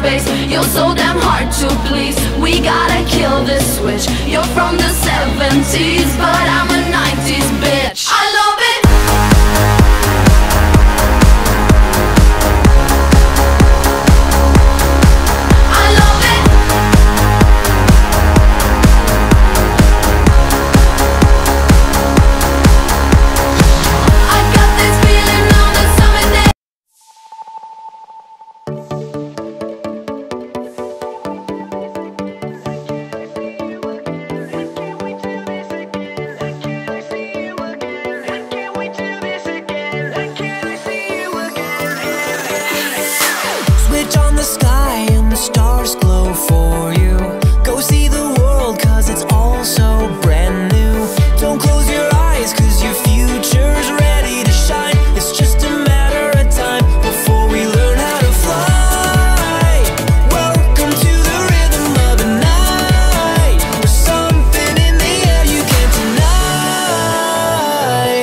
space. You're so damn hard to please. We gotta kill this switch. You're from the 70s, but I'm a 90s bitch. I love it. On the sky and the stars glow for you. Go see the world, cause it's all so brand new. Don't close your eyes, cause your future's ready to shine. It's just a matter of time before we learn how to fly. Welcome to the rhythm of the night. There's something in the air you can't deny.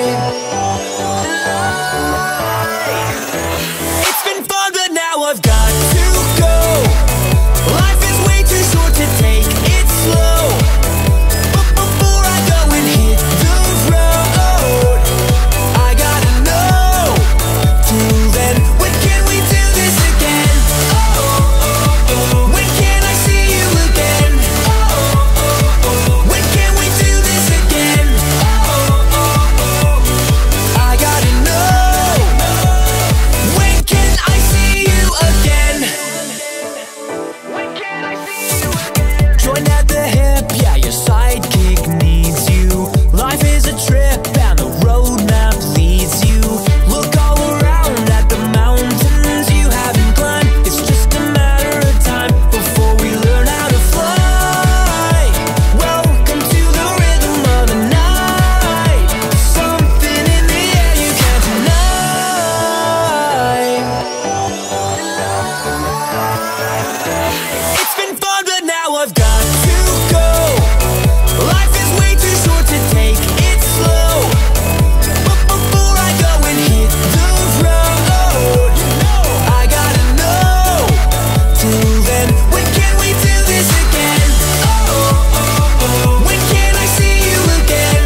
It's been fun, but now I've got to go. Life is way too short to take it slow. But before I go and hit the road, I gotta know. Till then, when can we do this again? When can I see you again? When can we do this again? I gotta know. When can I see you again? Join at the hip, yeah, your sidekick needs you. Life is a trip and the roadmap leads you. Look all around at the mountains you haven't climbed. It's just a matter of time before we learn how to fly. Welcome to the rhythm of the night. Something in the air you can't deny. It's been fun, but now I've got to go. Life is way too short to take it slow. But before I go and hit the road, I gotta know. Till then, when can we do this again? When can I see you again?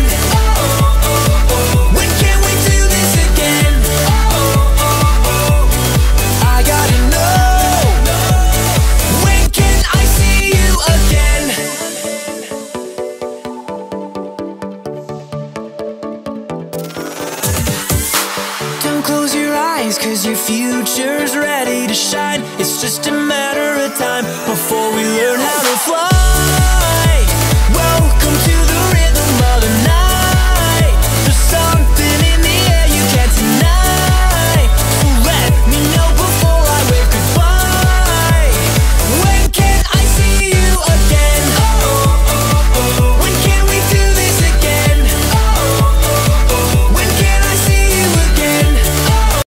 When can we do this again? I gotta know. When can I see you again? Don't close your eyes, cause your future's ready to shine. It's just a matter of time before we learn